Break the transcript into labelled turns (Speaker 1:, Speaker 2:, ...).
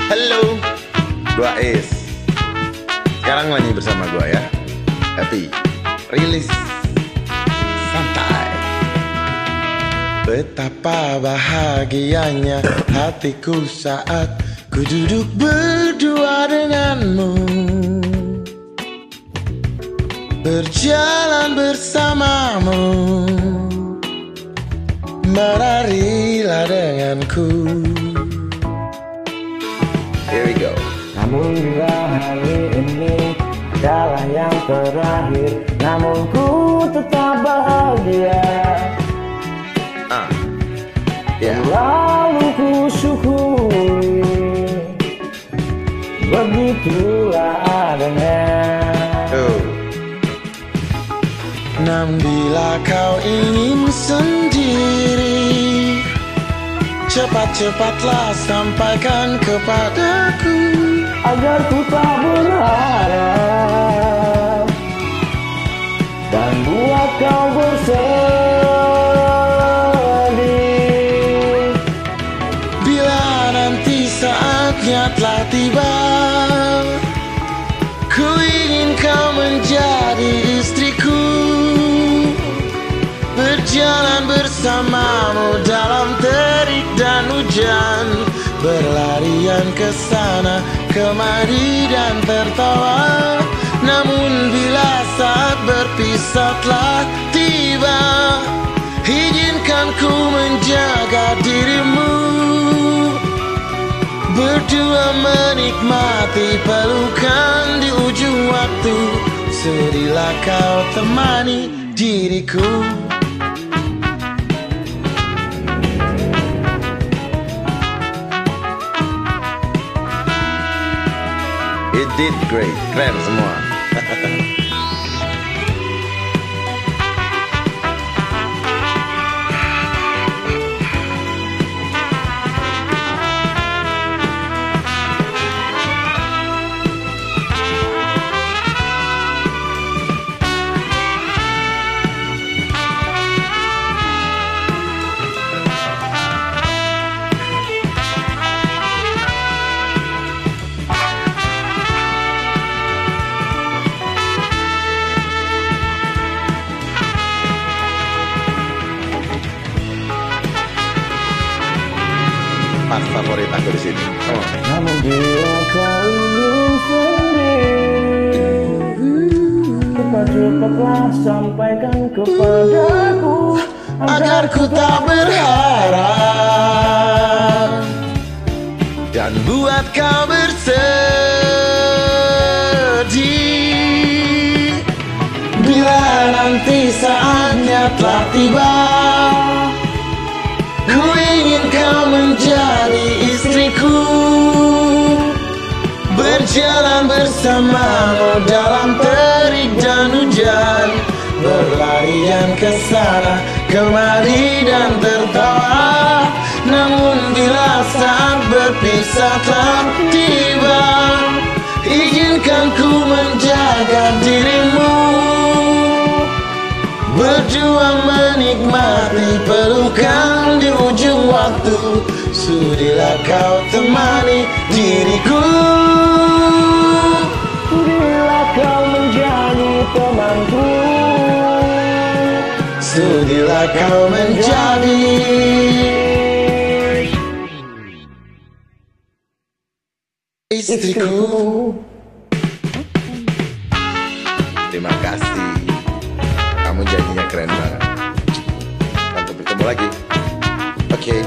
Speaker 1: Halo, gua Is. Sekarang nyanyi bersama gua ya. Happy, rilis, santai. Betapa bahagianya hatiku saat ku duduk berdua denganmu, berjalan bersamamu, menarilah denganku. Here we go.
Speaker 2: Namun bila hari ini adalah yang terakhir, namun ku tetap bahagia. Lalu ku syukuri, begitulah adanya.
Speaker 1: Namun bila kau ingin sendiri, cepat-cepatlah sampaikan kepadaku,
Speaker 2: agar ku tak berharap dan buat kau bersedih.
Speaker 1: Bila nanti saatnya telah tiba, ku ingin kau menjadi istriku, berjalan bersamamu dalam terik dan hujan, berlarian ke sana kemari dan tertawa. Namun bila saat berpisah telah tiba, izinkan ku menjaga dirimu, berdua menikmati pelukan di ujung waktu. Sudilah kau temani diriku. It did great, keren semua. Part favorit aku di sini.
Speaker 2: Namun bila kau ingin sendiri, cepat-cepatlah sampaikan kepadaku,
Speaker 1: agar ku tak berharap dan buat kau bersedih. Bila nanti saatnya telah tiba, ku ingin kau menjadi istriku, berjalan bersamamu dalam terik dan hujan, berlarian ke sana kemari dan tertawa. Namun bila saat berpisah telah tiba, izinkan ku menjaga dirimu, berdua menikmati pelukan di ujung waktu. Sudilah kau temani diriku,
Speaker 2: sudilah kau menjadi temanku,
Speaker 1: sudilah kau menjadi istriku. Terima kasih, kamu janjinya keren banget. Sampai bertemu lagi. Oke.